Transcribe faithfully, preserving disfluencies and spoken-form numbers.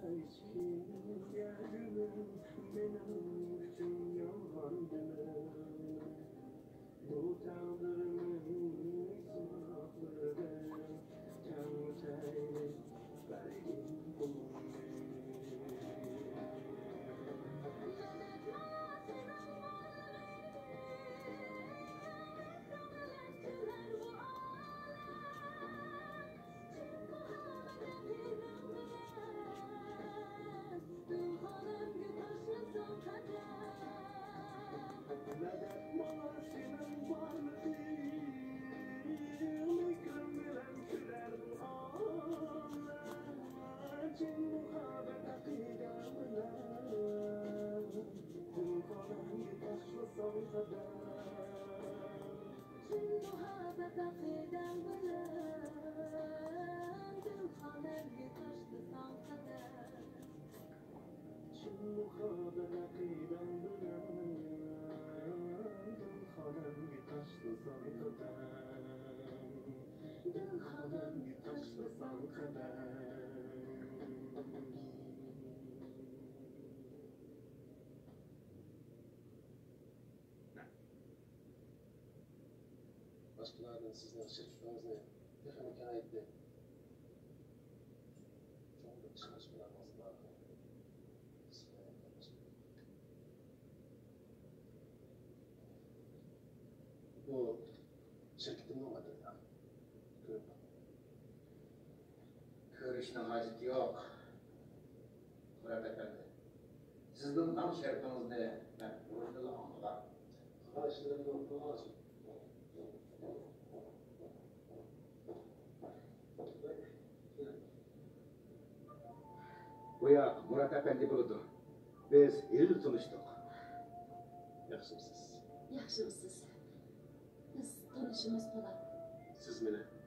Başkalarının sizden dışarı tutmanızı defne ayetli. Çok da çalışmalarınız var. Bu şirketin olmadı ya. Görün. Görüşünün haceti yok. Murat Efendi. Sizin tam şerifinizni ben vuruşlu anladım. Arkadaşlarım da olmaz. Bu ya Murat Efendi buludu. Biz il tanıştık. Yaxşımısınız? Yaxşımısınız? Biz tanışımız falan. Siz meni